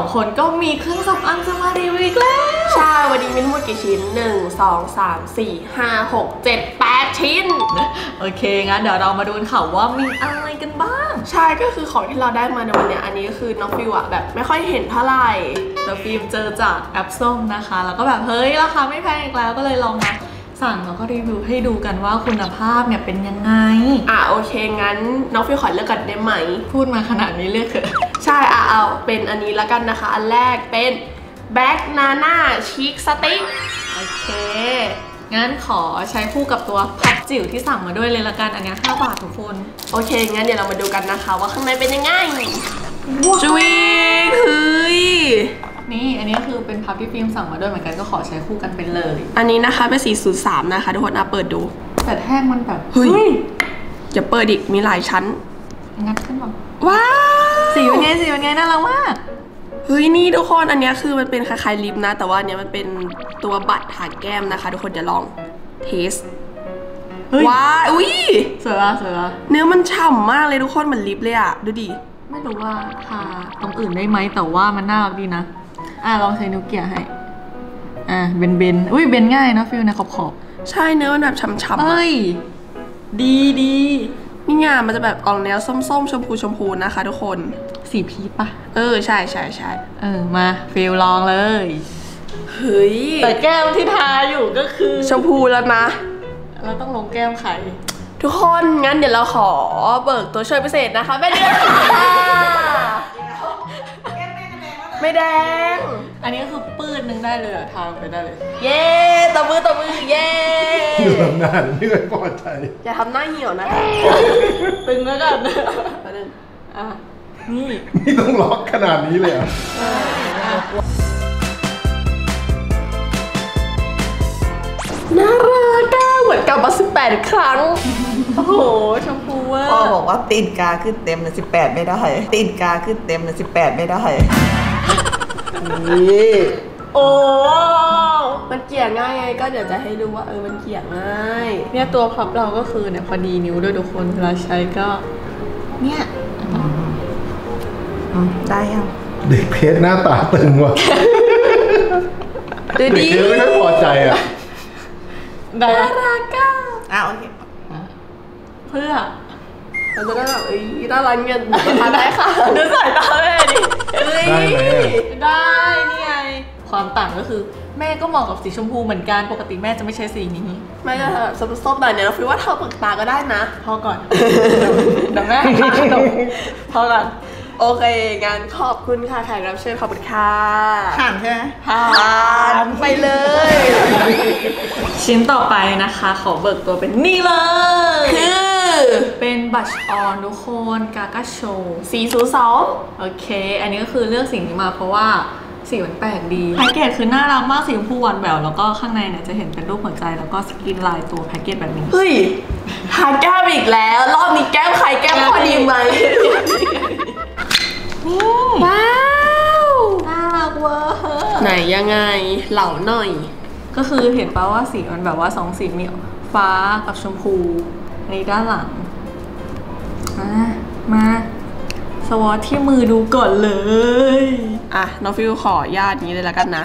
คนก็มีเครื่องสำอางจะมารีวิวอีกแล้วใช่วันนี้มีทั้งหมดกี่ชิ้น1 2 3 4 5 6 7 8 ชิ้นโอเคงั้นเดี๋ยวเรามาดูค่ะว่ามีอะไรกันบ้างใช่ก็คือของที่เราได้มาในวันนี้อันนี้ก็คือน้องฟิวอะแบบไม่ค่อยเห็นเท่าไหร่แต่ฟิล์มเจอจากแอปส้มนะคะแล้วก็แบบเฮ้ยราคาไม่แพงอีกแล้วก็เลยลองมาสั่งแล้วก็รีวิวให้ดูกันว่าคุณภาพเนี่ยเป็นยังไงโอเคงั้นน้องฟิวขอเลือกกันได้ไหมพูดมาขนาดนี้เลือกเถอะใช่เอาเป็นอันนี้แล้วกันนะคะอันแรกเป็นแบ็กนาน่าชีคสติ๊กโอเคงั้นขอใช้คู่กับตัวพับจิ๋วที่สั่งมาด้วยเลยละกันอันนี้5 บาททุกคนโอเคงั้นเดี๋ยวเรามาดูกันนะคะว่าข้างในเป็นยังไงจุ๊ยเฮ้ยนี่อันนี้คือเป็นพับที่ฟิล์มสั่งมาด้วยเหมือนกันก็ขอใช้คู่กันไปเลยอันนี้นะคะเป็น403นะคะทุกคนเปิดดูแต่แท่งมันแบบเฮ้ยอย่าเปิดอีกมีหลายชั้นงัดขึ้นแบบว้าวสีเป็นไงน่ารักมากเฮ้ยนี่ทุกคนอันนี้คือมันเป็นคล้ายๆลิปนะแต่ว่าอันนี้มันเป็นตัวบัตรทาแก้มนะคะทุกคนจะลองเทสว้าวอุ้ยสวยป่ะเนื้อมันฉ่ำมากเลยทุกคนเหมือนลิปเลยอะดูดิไม่รู้ว่าทาตรงอื่นได้ไหมแต่ว่ามันน่ารักดีนะลองใช้นิ้วเกี่ยให้เบนอุ้ยเบนง่ายนะฟิลในขอบใช่เนื้อมันแบบฉ่ำๆเฮ้ยดีนี่ไงมันจะแบบออกแนวส้มๆชมพูนะคะทุกคนสีพีชปะใช่มาฟิลลองเลยเฮ้ยแต่แก้มที่ทาอยู่ก็คือชมพูแล้วนะเราต้องลงแก้มไข่ทุกคนงั้นเดี๋ยวเราขอเบิกตัวช่วยพิเศษนะคะแม่เดือนไม่แดงอันนี้ก็คือปื้ดนึงได้เลยทาลงไปได้เลยเย้ตบมือเย้ดูทำหน้าไม่เคยพอใจอย่าทำหน้าเหี่ยวนะตึงแล้วกันนี่ต้องล็อกขนาดนี้เลยอ่ะน่ารักเหมือนกลับมา18 ครั้งโอ้โหชมพูว่าพ่อบอกว่าตีนกาขึ้นเต็มเลย18ไม่ได้ตีนกาขึ้นเต็มเลย18ไม่ได้นี่โอ้มันเกี่ยง่ายไงก็เดี๋ยวจะให้ดูว่ามันเกี่ยง่ายเนี่ยตัวพับเราก็คือเนี่ยพอดีนิ้วด้วยทุกคนเวลาใช้ก็เนี่ยได้ยังเด็กเพชรหน้าตาตึงว่ะดูดิไม่ค่อยพอใจอ่ะน่ารักโอเคเพื่อเราจะได้แบบน่ารักเงินทานได้ค่ะดูสายตาแม่ดิได้นี่ไงความต่างก็คือแม่ก็เหมาะกับสีชมพูเหมือนกันปกติแม่จะไม่ใช้สีนี้ไม่จะแบบส้มๆหน่อยเนี่ยเราคิดว่าเธอปากตาก็ได้นะพอก่อนเดี๋ยวแม่พอก่อนโอเคงั้นขอบคุณค่ะแขกรับเชิญขอบคุณค่ะผ่านใช่ไหมผ่านไปเลยชิ้นต่อไปนะคะขอเบิกตัวเป็นนี่เลยคือเป็นบัชออนทุกคนกากาโช 402 โอเคอันนี้ก็คือเลือกสิ่งนี้มาเพราะว่าสีมันแปลกดีแพ็กเกจคือน่ารักมากสีชมพูหวานแหววแล้วก็ข้างในเนี่ยจะเห็นเป็นรูปหัวใจแล้วก็สกรีนลายตัวแพ็กเกจแบบนี้เฮ้ยทาแก้มอีกแล้วรอบนี้แก้มใครแก้มพอดีไหมว้าวน่ารักเวอร์ไหนยังไงเหล่าหน่อยก็คือเห็นป่าว่าสีมันแบบว่า2 สีมีฟ้ากับชมพูในด้านหลังมาสวอตที่มือดูก่อนเลยน้องฟิวขอญาตินี้เลยแล้วกันนะ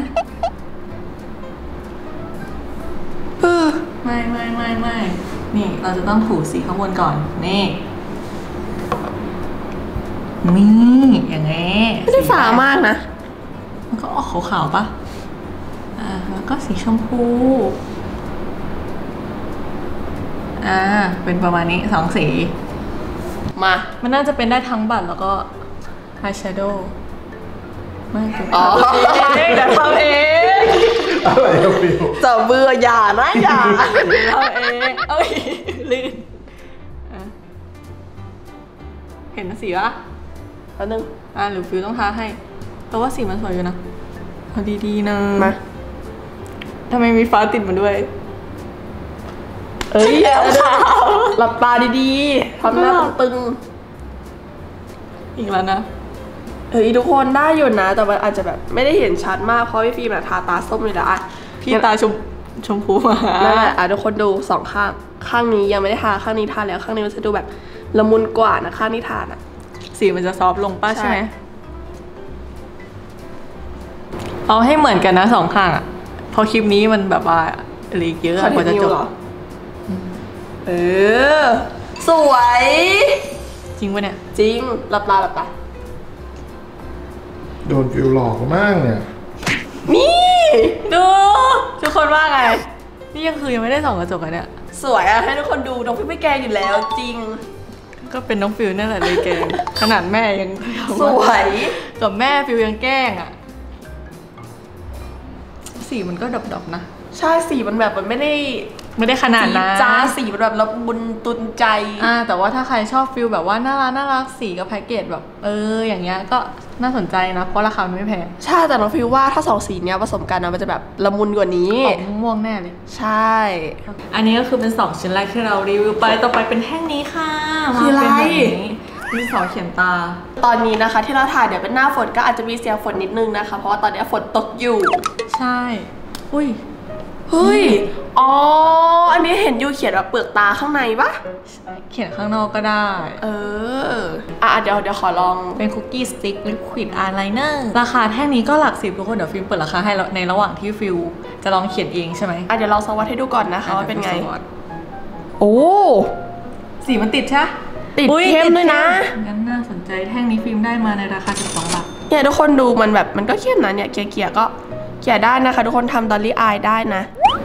ไม่นี่เราจะต้องถูสีข้างบนก่อนนี่อย่างงี้ไม่ได้ฟ้ามากนะมันก็ออกขาวๆปะแล้วก็สีชมพูเป็นประมาณนี้2 สีมันน่าจะเป็นได้ทั้งบัตรแล้วก็อายแชโดว์ไม่ถูกแต่ทำเองอะไรอะฟิวจะเบื่ออย่าทำเองลื่นเห็นสีปะแล้วนึงหรือฟิวต้องทาให้เพราะว่าสีมันสวยอยู่นะเอาดีๆนะมาทำไมมีฟ้าติดมาด้วยหลับตาดีๆทำหน้าตึงอีกแล้วนะทุกคนได้อยู่นะแต่มันอาจจะแบบไม่ได้เห็นชัดมากเพราะพี่ฟิล์มทาตาส้มเลยนะพี่ตาชมพูมานั่นแหละทุกคนดู2 ข้างนี้ยังไม่ได้ทาข้างนี้ทาแล้วข้างนี้มันจะดูแบบละมุนกว่านะข้างนี้ทาสีมันจะซอฟลงป่ะใช่ไหมเอาให้เหมือนกันนะสองข้างอ่ะเพราะคลิปนี้มันแบบว่าอะไรเยอะกว่าจะจบสวยจริงปะเนี่ยจริงหลับตาหลับตาโดนฟิวหลอกมากเนี่ยนี่ดูทุกคนว่าไงนี่ยังไม่ได้ส่องกระจกอ่ะเนี่ยสวยอะให้ทุกคนดูน้องฟิวไม่แกล้งอยู่แล้วจริงก็เป็นน้องฟิวนั่นแหละเลยแกล้งขนาดแม่ยังสวยกับแม่ฟิวยังแกล้งอ่ะสีมันก็ดอกๆนะใช่สีมันแบบมันไม่ได้ขนาดนั้นจ้าสีมันแบบละมุนตุนใจแต่ว่าถ้าใครชอบฟิลแบบว่าน่ารักสีกับแพ็กเกจแบบอย่างเงี้ยก็น่าสนใจนะเพราะราคาไม่แพงใช่แต่น้องฟิลว่าถ้า2สีเนี้ยผสมกันนะมันจะแบบละมุนกว่านี้ออกม่วงแน่เลยใช่อันนี้ก็คือเป็น2ชิ้นแรกที่เรารีวิวไปต่อไปเป็นแท่งนี้ค่ะคืออะไรดินสอเขียนตาตอนนี้นะคะที่เราถ่ายเดี๋ยวเป็นหน้าฝนก็อาจจะมีเสียงฝนนิดนึงนะคะเพราะว่าตอนนี้ฝนตกอยู่ใช่อุ้ยเฮ้ยอ๋ออันนี้เห็นยูเขียนแบบเปลือกตาข้างในปะเขียนข้างนอกก็ได้เดี๋ยวขอลองเป็นคุกกี้สติ๊กลิควิดอายไลเนอร์ราคาแท่งนี้ก็หลัก10ทุกคนเดี๋ยวฟิล์มเปิดราคาให้ในระหว่างที่ฟิลจะลองเขียนเองใช่ไหมเดี๋ยวลองสวัสดให้ดูก่อนนะคะว่าเป็นไงโอ้สีมันติดใช่ติดเข้มด้วยนะงั้นน่าสนใจแท่งนี้ฟิล์มได้มาในราคา12 บาทเนี่ยทุกคนดูมันแบบมันก็เข้มนะเนี่ยเกียร์ก็เขียนได้นะคะทุกคนทำดอลลี่อายได้นะ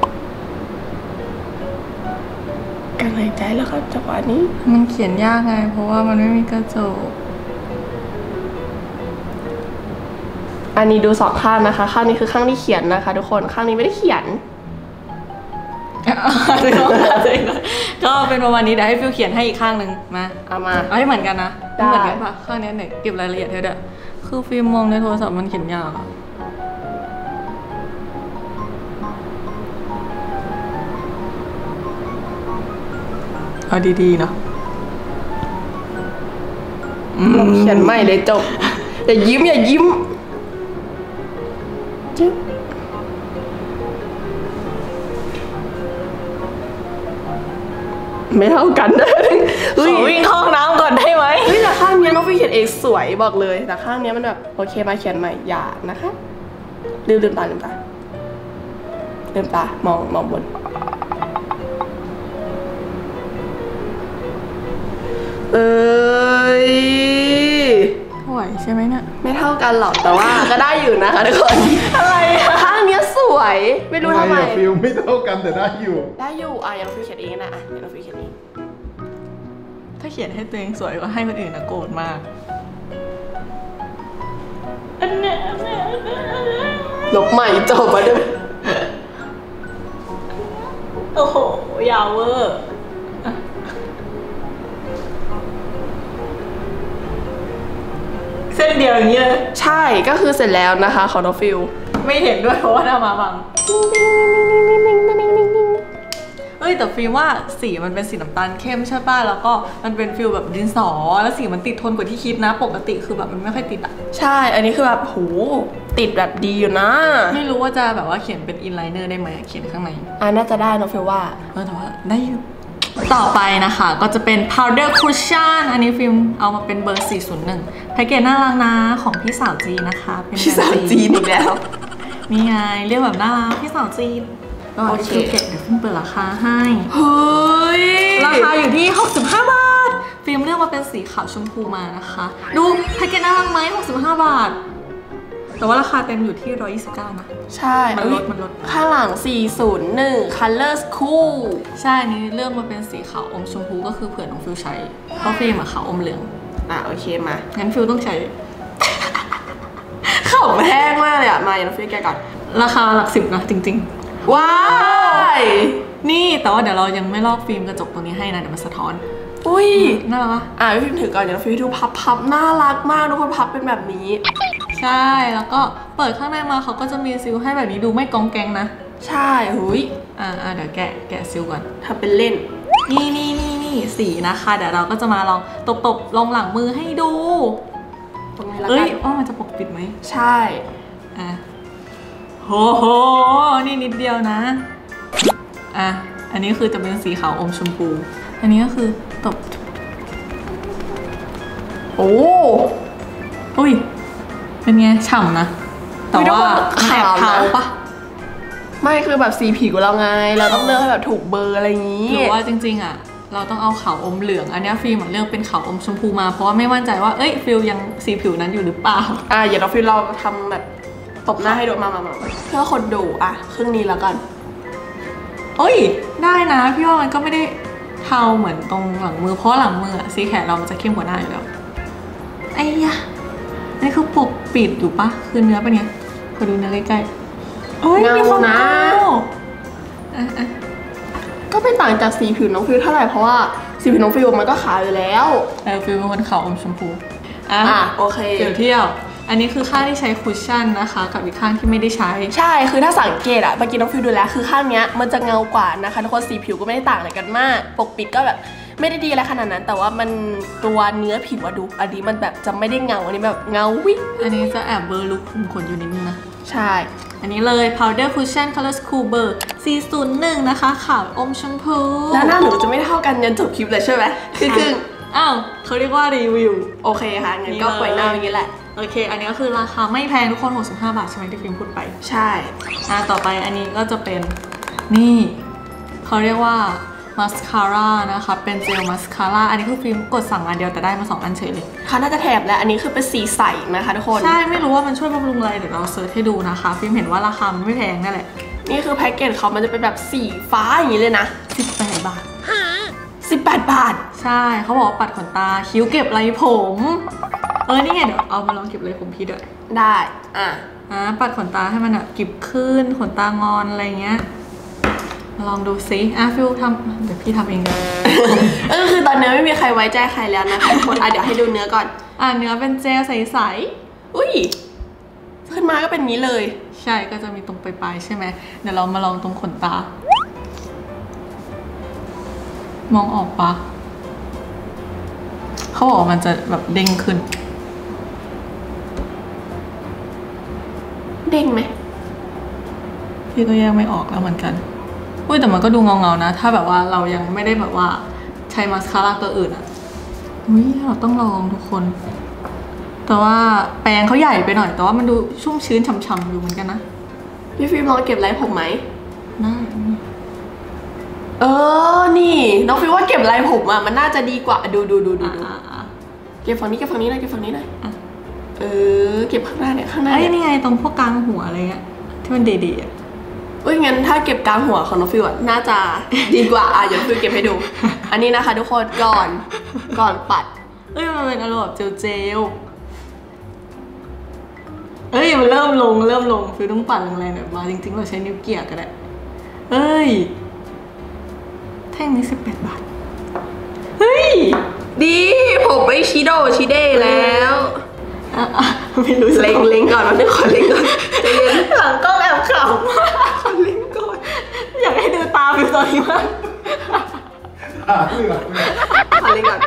การหายใจแล้วครับจังหวะนี้มันเขียนยากไงเพราะว่ามันไม่มีกระจกอันนี้ดู2ข้างนะคะข้างนี้คือข้างที่เขียนนะคะทุกคนข้างนี้ไม่ได้เขียนก็เป็นประมาณนี้เดี๋ยวให้ฟิวเขียนให้อีกข้างหนึ่งมาเอาให้เหมือนกันนะเหมือนกันปะข้างนี้เนี่ยเก็บรายละเอียดให้ด้วยคือฟิล์มมองในโทรศัพท์มันเขียนยากเอาดีๆเนาะเขียนไม่เลยจบอย่ายิ้มจิ๊บไม่เท่ากันวิ่งเข้าห้องน้ำก่อนได้ไหมแต่ข้างนี้น้องฟิวเขียนเองสวยบอกเลยแต่ข้างนี้มันแบบโอเคมาเขียนใหม่อย่านะคะลืมตามองบนไหวใช่ไหมเนี่ยไม่เท่ากันหรอกแต่ว่าก็ได้อยู่นะคะทุกคนอะไรข้างนี้สวยไม่รู้ทำไมฟิลไม่เท่ากันแต่ได้อยู่อย่างฟิวเขียนเองนะอย่างฟิวเขียนเองถ้าเขียนให้ตัวเองสวยก็ให้คนอื่นนะโกรธมากลบใหม่จบมาด้วยโอ้โหยาวเวอร์เส้นเดียวอย่างนี้เลยใช่ก็คือเสร็จแล้วนะคะของน้องฟิลไม่เห็นด้วยเพราะว่าหน้ามาบังแต่ฟิลว่าสีมันเป็นสีน้ำตาลเข้มใช่ป่ะแล้วก็มันเป็นฟิลแบบดินสอแล้วสีมันติดทนกว่าที่คิดนะปกติคือแบบมันไม่ค่อยติดอ่ะใช่อันนี้คือแบบโหติดแบบดีอยู่นะไม่รู้ว่าจะแบบว่าเขียนเป็นอินไลเนอร์ได้ไหมเขียนข้างในน่าจะได้น้องฟิลว่าแต่ว่าได้อยู่ต่อไปนะคะก็จะเป็น powder cushion อันนี้ฟิล์มเอามาเป็นเบอร์401แพ็กเกจน่ารักนะของพี่สาวจีนนะคะเป็นพี่สาวจีนอีกแล้วนี่ไงเรียกแบบน่ารักพี่สาวจีนโอเคเดี๋ยวฟิล์มเปิดราคาให้เฮ้ยราคาอยู่ที่65 บาทฟิล์มเลือกมาเป็นสีขาวชมพูมานะคะดูแพ็กเกจน่ารักไหม65 บาทแต่ว่าราคาเต็มอยู่ที่129นะใช่มันลดข้างหลัง401 Color Cool ใช่นี่เลือกมาเป็นสีขาวอมชมพูก็คือเผื่อน้องฟิลใช้เพราะฟิล์มขาวอมเหลืองโอเคมางั้นฟิลต้องใช้ขาวแห้งมากเลยมาอย่างน้องฟิลแกก่อนราคาหลัก10นะจริงๆว้ายนี่แต่ว่าเดี๋ยวเรายังไม่ลอกฟิล์มกระจกตัวนี้ให้นะเดี๋ยวมันสะท้อนอุ้ยน่ารักฟิล์มถือก่อนเดี๋ยวฟิล์มดูพับน่ารักมากทุกคนพับเป็นแบบนี้ใช่แล้วก็เปิดข้างในมาเขาก็จะมีซิลให้แบบนี้ดูไม่กองแกงนะใช่หุยเดี๋ยวแกะซิลก่อนทำเป็นเล่นนี่สีนะคะเดี๋ยวเราก็จะมาลองตบลงหลังมือให้ดูตรงนี้แล้วกันว่ามันจะปกปิดไหมใช่โหนี่นิดเดียวนะอันนี้คือจะเป็นสีขาวอมชมพูอันนี้ก็คือตบโอ้อุ้ยเป็นไงฉ่ำนะแต่ว่ามันแอบเทาปะไม่คือแบบสีผิวเราไงเราต้องเลือกให้แบบถูกเบอร์อะไรอย่างนี้หรือว่าจริงๆอ่ะเราต้องเอาขาวอมเหลืองอันนี้ฟิล์มเลือกเป็นขาวอมชมพูมาเพราะว่าไม่มั่นใจว่าฟิลยังสีผิวนั้นอยู่หรือเปล่าอย่าเราฟิลเราทำแบบตบหน้าให้ดูมาเพื่อคนดูครึ่งนี้แล้วกันได้นะพี่ว่ามันก็ไม่ได้เทาเหมือนตรงหลังมือเพราะหลังมือสีแขนเรามันจะเข้มกว่าหน้าอยู่แล้วไอ้ยะนี่คือปกปิดอยู่ปะคือเนื้อเป็นไงขอดูเนื้อใกล้ๆเงานะก็ไม่ต่างจากสีผิวน้องฟิลเท่าไหร่เพราะว่าสีผิวน้องฟิลมันก็ขาวอยู่แล้วฟิลเป็นคนขาวอมชมพูโอเคเที่ยวอันนี้คือข้างที่ใช้คุชชั่นนะคะกับอีกข้างที่ไม่ได้ใช้ใช่คือถ้าสังเกตเมื่อกี้น้องฟิลดูแล้วคือข้างเนี้ยมันจะเงากว่านะคะทุกคนสีผิวก็ไม่ได้ต่างอะไรกันมากปกปิดก็แบบไม่ได้ดีอะไรขนาดนั้นแต่ว่ามันตัวเนื้อผิวดูอันนี้มันแบบจะไม่ได้เงาอันนี้แบบเงาวิอันนี้จะแอบเบอร์ลุคคุมขนอยู่นิดนึงนะใช่อันนี้เลย powder cushion color school เบอร์401นะคะขาวอมชมพูแล้วหน้าหนูจะไม่เท่ากันยันจบคลิปเลยใช่ไหมคือเขาเรียกว่ารีวิวโอเคค่ะงั้นก็ปล่อยหน้าอย่างนี้แหละโอเคอันนี้ก็คือราคาไม่แพงทุกคน65 บาทใช่ไหมที่ฟิล์มพูดไปใช่ต่อไปอันนี้ก็จะเป็นนี่เขาเรียกว่ามาสคาร่านะคะเป็นเจลมาสคาร่าอันนี้คือฟิล์มกดสั่งอันเดียวแต่ได้มา2 อันเฉยเลยเขาน่าจะแถบแล้วอันนี้คือเป็นสีใสนะคะทุกคนใช่ไม่รู้ว่ามันช่วยบำรุงอะไรเดี๋ยวเราเซิร์ชให้ดูนะคะฟิล์มเห็นว่าราคามันไม่แพงนั่นแหละนี่คือแพ็กเกจเขามันจะเป็นแบบสีฟ้าอย่างนี้เลยนะ 18 บาท 18 บาทใช่เขาบอกว่าปัดขนตาคิ้วเก็บไรผมนี่ไงเดี๋ยวเอามาลองเก็บไรผมพี่ด้วยได้ปัดขนตาให้มันกิบขึ้นขนตางอนอะไรเงี้ยลองดูซิฟิวทำเดี๋ยวพี่ทำเองคือตอนนี้ไม่มีใครไว้ใจใครแล้วนะคะทุกคนเดี๋ยวให้ดูเนื้อก่อนเนื้อเป็นเจลใสๆขึ้นมาก็เป็นนี้เลยใช่ก็จะมีตรงปลายๆใช่ไหมเดี๋ยวเรามาลองตรงขนตามองออกปะเขาบอกมันจะแบบเด้งขึ้นเด้งไหมพี่ก็แยกไม่ออกแล้วเหมือนกันแต่มันก็ดูเงาๆนะถ้าแบบว่าเรายังไม่ได้แบบว่าใช้มาสคาร่าตัวอื่นเราต้องลองทุกคนแต่ว่าแปรงเขาใหญ่ไปหน่อยแต่ว่ามันดูชุ่มชื้นฉ่ำๆอยู่เหมือนกันนะพี่ฟิล์มลองเก็บไรผมไหมน่านี่น้องฟิล์มว่าเก็บไรผมมันน่าจะดีกว่าดูเก็บฝั่งนี้หน่อยเก็บฝั่งนี้หน่อยเก็บข้างหน้าเนี่ยข้างหน้านี่ไงตรงพวกกลางหัวอะไรเงี้ยที่มันเด็ดงั้นถ้าเก็บกลางหัวของน้องฟิวน่าจะดีกว่าเดี๋ยวฟิวเก็บให้ดู อันนี้นะคะทุกคนก่อนปัดมันเป็นอารมณ์แบบเจลมันเริ่มลงฟิวต้องปัดแรงๆหน่อยมาจริงๆเราใช้นิ้วเกี่ยก็ได้แท่งนี้18 บาทดีผมไปชิเด้แล้วไม่รู้เล็งก่อนขอเล็งก่อนใจเย็นหลังก็แอบขำขอเล็งก่อนอยากให้ดูตาฟิวตอนนี้มากขอเล็งก่อน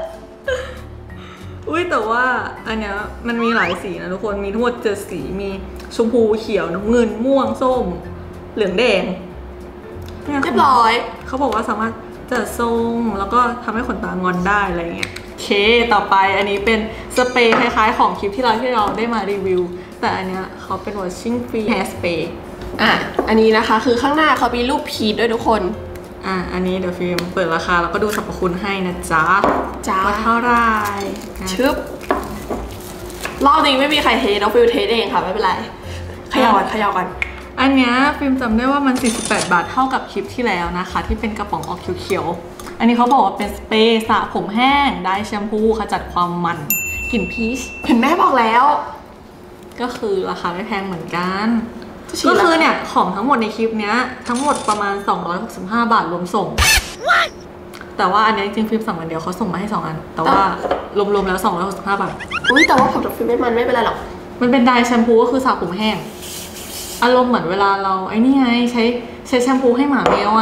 แต่ว่าอันเนี้ยมันมีหลายสีนะทุกคนมีทั้งหมด7 สีมีชมพูเขียวน้ำเงินม่วงส้มเหลืองแดงเรียบร้อยเขาบอกว่าสามารถจัดทรงแล้วก็ทำให้ขนตางอนได้อะไรเงี้ยต่อไปอันนี้เป็นสเปรย์คล้ายๆของคลิปที่เราได้มารีวิวแต่อันเนี้ยเขาเป็น washing free hair spray อันนี้นะคะคือข้างหน้าเขามีรูปพีชด้วยทุกคนอันนี้เดี๋ยวฟิล์มเปิดราคาแล้วก็ดูสรรพคุณให้นะจ๊ะว่าเท่าไรชึบรอบนี้ไม่มีใครเทน้องฟิลเทเองค่ะไม่เป็นไรขย่ากันอันเนี้ยฟิล์มจำได้ว่ามัน48 บาทเท่ากับคลิปที่แล้วนะคะที่เป็นกระป๋องออกเขียวๆอันนี้เขาบอกว่าเป็นสเปรย์สระผมแห้งได้แชมพูขจัดความมันกลิ่นพีชเห็นแม่บอกแล้วก็คือราคาไม่แพงเหมือนกันก็คือเนี่ยของทั้งหมดในคลิปเนี้ยทั้งหมดประมาณ265 บาทรวมส่งแต่ว่าอันนี้จริงๆฟิล์มสั่งวันเดียวเขาส่งมาให้2 อันแต่ว่ารวมๆแล้ว265 บาทแต่ว่าผมกับฟิล์มไม่เป็นไรหรอกมันเป็นไดร์แชมพูก็คือสระผมแห้งอารมณ์เหมือนเวลาเรานี่ไงใช้แชมพูให้หมาแมว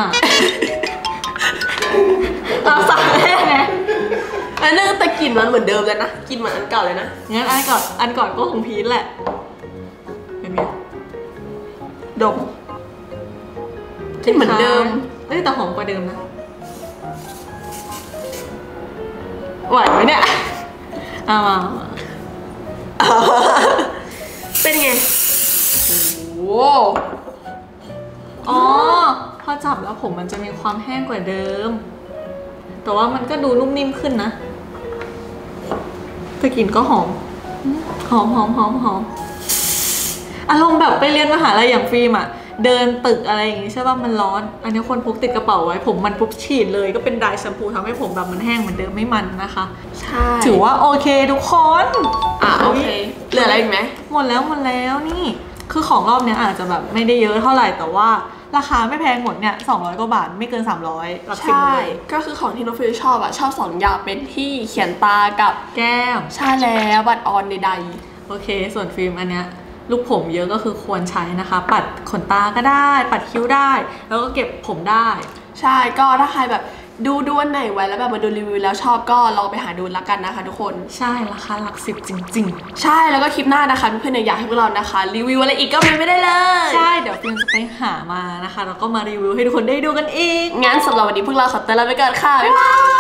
เราสระแห้งไงอันนึงแต่กลิ่นมันเหมือนเดิมเลยนะกลิ่นเหมือนอันเก่าเลยนะงั้นอันก่อนก็คงพีชแหละเป็นไงดมที่เหมือนเดิมแต่หอมกว่าเดิมนะไหวไหมเนี่ยมาเป็นไงอ๋อพอจับแล้วผมมันจะมีความแห้งกว่าเดิม แต่ว่ามันก็ดูนุ่มนิ่มขึ้นนะแต่กลิ่นก็หอมหอมอารมณ์แบบไปเรียนมหาลัยอย่างฟิล์มอะเดินตึกอะไรอย่างงี้ใช่ป่ะมันร้อนอันนี้คนพกติดกระเป๋าไว้ผมมันปุ๊บฉีดเลยก็เป็นไดร์แชมพูทำให้ผมแบบมันแห้งเหมือนเดิมไม่มันนะคะใช่ถือว่าโอเคทุกคนโอเคเหลืออะไรอีกไหมหมดแล้วนี่คือของรอบเนี้ยอาจจะแบบไม่ได้เยอะเท่าไหร่แต่ว่าราคาไม่แพงหมดเนี่ย200กว่าบาทไม่เกิน300หลักสิบใช่เลยก็คือของที่น้องฟิวชอบชอบ2 อย่างเป็นที่เขียนตากับแก้มใช่แล้วบัตรออนใดโอเคส่วนฟิล์มอันเนี้ยลูกผมเยอะก็คือควรใช้นะคะ ปัดขนตาก็ได้ ปัดคิ้วได้ แล้วก็เก็บผมได้ๆใช่ก็ถ้าใครแบบดูอันไหนไว้แล้วแบบมาดูรีวิวแล้วชอบก็ลองไปหาดูแล้วกันนะคะทุกคนใช่ราคาหลักสิบจริงใช่แล้วก็คลิปหน้านะคะเพื่อนๆอยากให้พวกเรานะคะรีวิวอะไรอีกก็ไม่ได้เลยๆ ใช่เดี๋ยวฟิล์มจะไปหามานะคะแล้วก็มารีวิวให้ทุกคนได้ดูกันอีกงั้นสำหรับวันนี้พวกเราขอตัวลาไปก่อนค่ะบ๊ายบาย